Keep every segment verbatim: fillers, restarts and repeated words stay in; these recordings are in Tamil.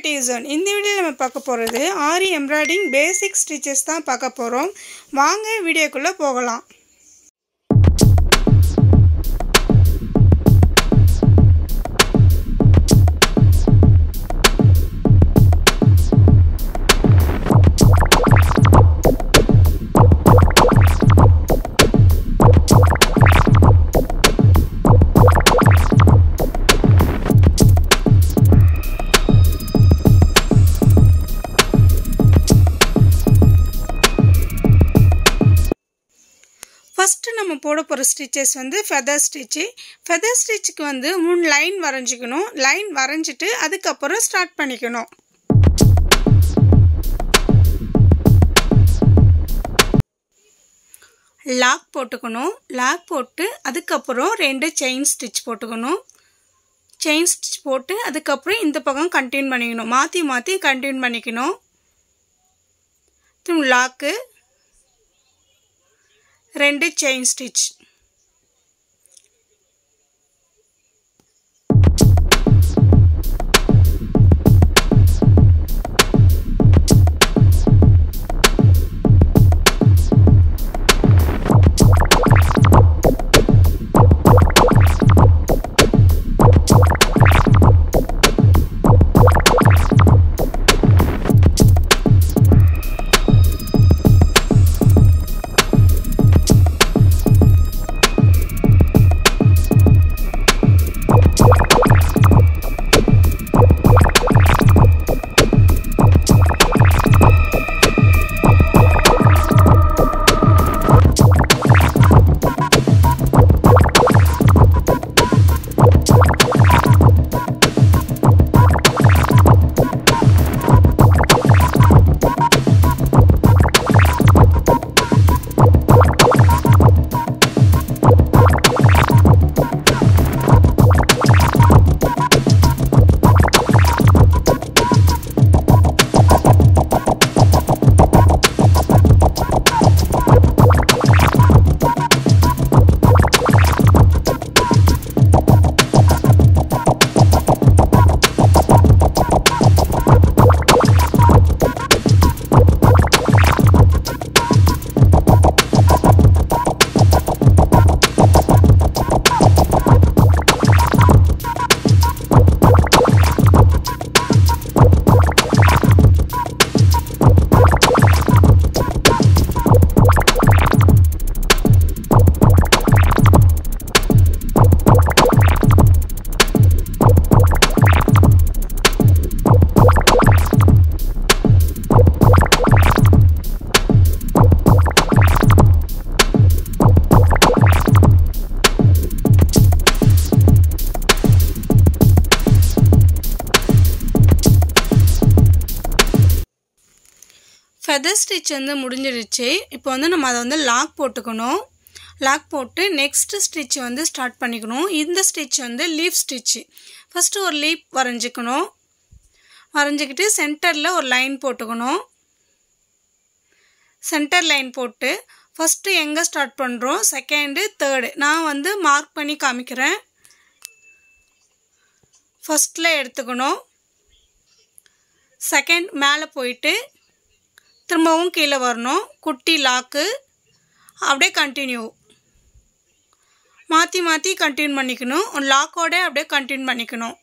creative zone. இந்த வீடியோல நம்ம பார்க்க போறது ஆரி எம்ப்ராய்டிங் பேசிக் ஸ்டிச்சஸ் தான் பார்க்க போறோம். வாங்க வீடியோக்குள்ள போகலாம். First நம்ம போட போற ஸ்டிச்சஸ் வந்து feather stitch. Feather stitchக்கு வந்து மூணு லைன் வரைஞ்சிக்கணும். லைன் வரைஞ்சிட்டு அதுக்கு அப்புறம் ஸ்டார்ட் பண்ணிக்கணும். லாக் போட்டுக்கணும். லாக் போட்டு அதுக்கு அப்புறம் ரெண்டு செயின் ஸ்டிட்ச் போட்டுக்கணும். செயின் ஸ்டிட்ச் போட்டு அதுக்கு அப்புறம் இந்த பக்கம் கண்டினியூ பண்ணிக்கணும். மாத்தி மாத்தி கண்டினியூ பண்ணிக்கணும். திரும்ப லாக் ரெண்டு செயின் ஸ்டிட்ச். feather stitch வந்து முடிஞ்சிருச்சு. இப்போ வந்து நம்ம அதை வந்து லாக் போட்டுக்கணும். லாக் போட்டு நெக்ஸ்ட் ஸ்டிட்ச் வந்து ஸ்டார்ட் பண்ணிக்கணும். இந்த ஸ்டிட்ச் வந்து லீஃப் ஸ்டிட்ச். ஃபர்ஸ்ட் ஒரு லீப் வரைஞ்சிக்கணும். வரைஞ்சிக்கிட்டு சென்டரில் ஒரு லைன் போட்டுக்கணும். சென்டர் லைன் போட்டு ஃபஸ்ட்டு எங்கே ஸ்டார்ட் பண்ணுறோம், செகண்டு தேர்டு நான் வந்து மார்க் பண்ணி காமிக்கிறேன். ஃபஸ்ட்டில் எடுத்துக்கணும். செகண்ட் மேலே போயிட்டு திரும்பவும் கீழே வரணும். குட்டி லாக்கு அப்படியே கண்டினியூ மாற்றி மாற்றி கண்டினியூ பண்ணிக்கணும். லாக்கோட அப்படியே கண்டினியூ பண்ணிக்கணும்.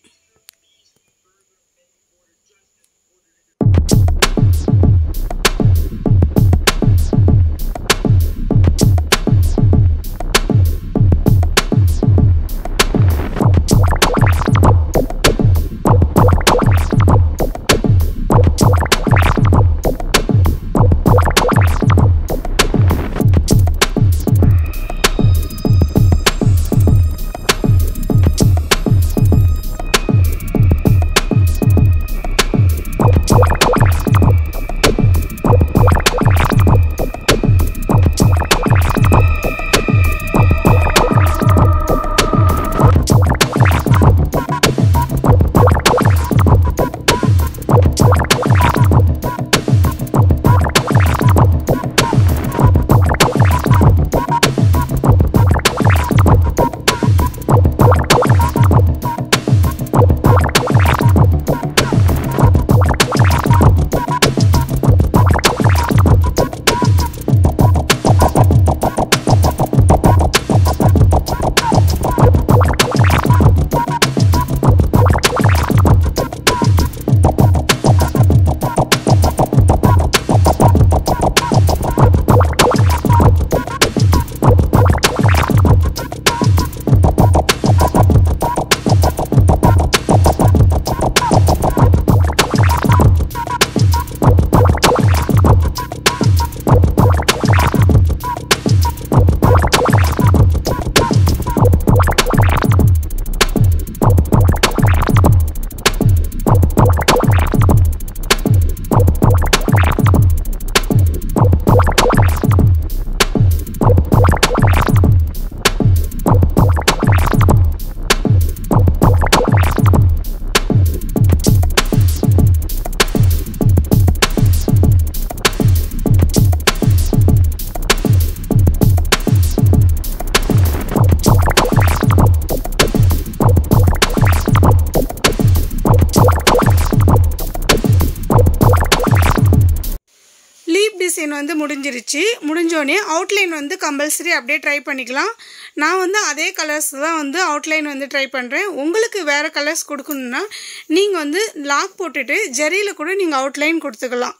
வந்து முடிஞ்சிருச்சு. முடிஞ்சோடனே அவுட்லைன் வந்து கம்பல்சரி அப்படியே ட்ரை பண்ணிக்கலாம். நான் வந்து அதே கலர்ஸ் தான் வந்து அவுட்லைன் வந்து ட்ரை பண்ணுறேன். உங்களுக்கு வேறு கலர்ஸ் கொடுக்கணுன்னா நீங்கள் வந்து லாக் போட்டுட்டு ஜரியில் கூட நீங்கள் அவுட்லைன் கொடுத்துக்கலாம்.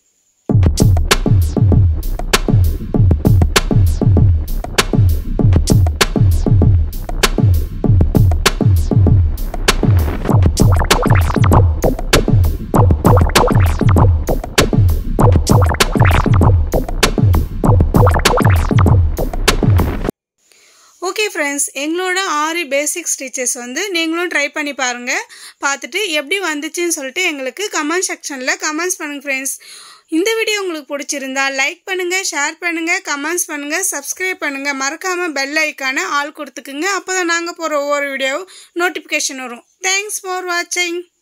ஓகே ஃப்ரெண்ட்ஸ், எங்களோட ஆரி பேசிக் ஸ்டிச்சஸ் வந்து நீங்களும் ட்ரை பண்ணி பாருங்கள். பார்த்துட்டு எப்படி வந்துச்சுன்னு சொல்லிட்டு எங்களுக்கு கமெண்ட் செக்ஷனில் கமெண்ட்ஸ் பண்ணுங்கள் ஃப்ரெண்ட்ஸ். இந்த வீடியோ உங்களுக்கு பிடிச்சிருந்தா லைக் பண்ணுங்கள், ஷேர் பண்ணுங்கள், கமெண்ட்ஸ் பண்ணுங்கள், சப்ஸ்கிரைப் பண்ணுங்கள். மறக்காமல் பெல் ஐக்கானை ஆல் கொடுத்துக்குங்க. அப்போ தான் நாங்கள் போகிற ஒவ்வொரு வீடியோவும் நோட்டிஃபிகேஷன் வரும். தேங்க்ஸ் ஃபார் வாட்சிங்.